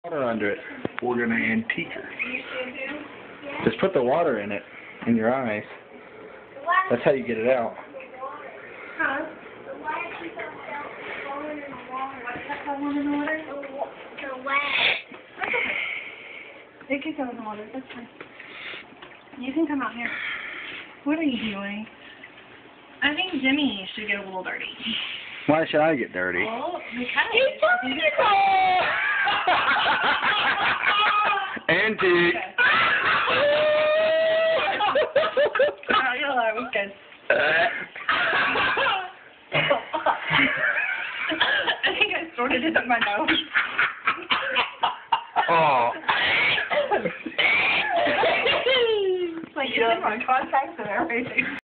Water under it. We're gonna antique her. Just put the water in it, in your eyes. That's how you get it out. Huh? What's that going in the water? The wet. It can go in the water, that's fine. You can come out here. What are you doing? I think Jimmy should get a little dirty. Why should I get dirty? Well, because... Antique. Oh, you're alive. It was good. I think I snorted it up my nose. Oh. Like, you did my contacts and everything.